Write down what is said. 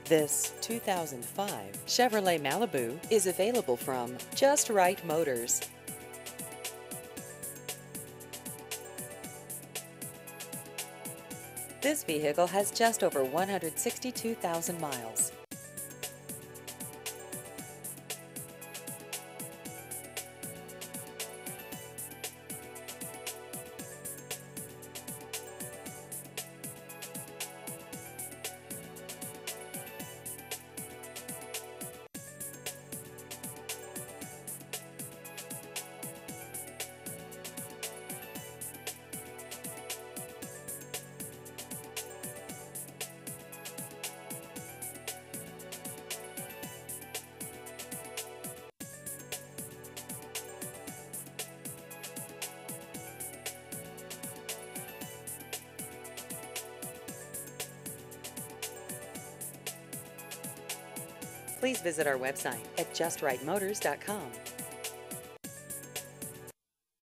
This 2005 Chevrolet Malibu is available from Just Right Motors. This vehicle has just over 162,000 miles. Please visit our website at justrightmotors.com.